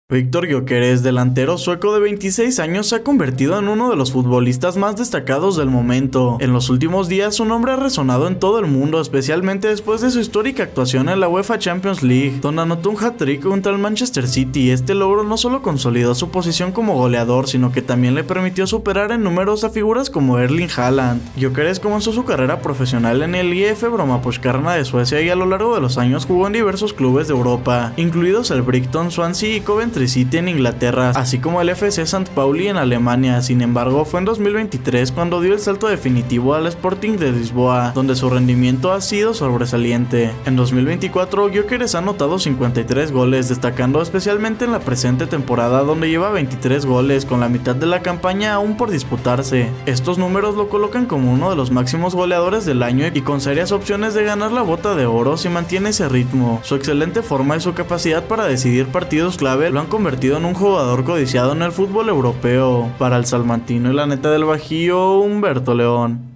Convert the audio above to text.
Viktor Gyökeres, delantero sueco de 26 años, se ha convertido en uno de los futbolistas más destacados del momento. En los últimos días su nombre ha resonado en todo el mundo, especialmente después de su histórica actuación en la UEFA Champions League, donde anotó un hat-trick contra el Manchester City. Este logro no solo consolidó su posición como goleador, sino que también le permitió superar en números a figuras como Erling Haaland. Gyökeres comenzó su carrera profesional en el IF Brommapojkarna de Suecia y a lo largo de los años jugó en diversos clubes de Europa, incluidos el Brighton, Swansea y Coventry City en Inglaterra, así como el FC St. Pauli en Alemania. Sin embargo, fue en 2023 cuando dio el salto definitivo al Sporting de Lisboa, donde su rendimiento ha sido sobresaliente. En 2024, Gyökeres ha anotado 53 goles, destacando especialmente en la presente temporada, donde lleva 23 goles, con la mitad de la campaña aún por disputarse. Estos números lo colocan como uno de los máximos goleadores del año y con serias opciones de ganar la Bota de Oro si mantiene ese ritmo. Su excelente forma y su capacidad para decidir partidos clave lo han convertido en un jugador codiciado en el fútbol europeo. Para el salmantino y la neta del Bajío, Humberto León.